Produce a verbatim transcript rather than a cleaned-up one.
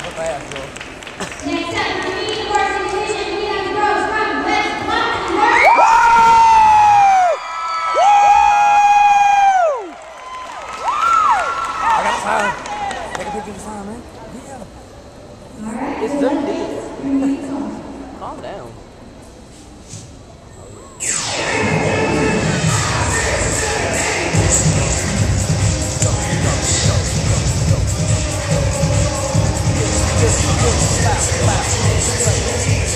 fast, bro. Next up, for the varsity division, we have the girls from West Blocton. I got the sign. Take a picture of the sign, man. Yeah. All right. It's their deal. Calm down. Just, just, just, clap, clap, clap.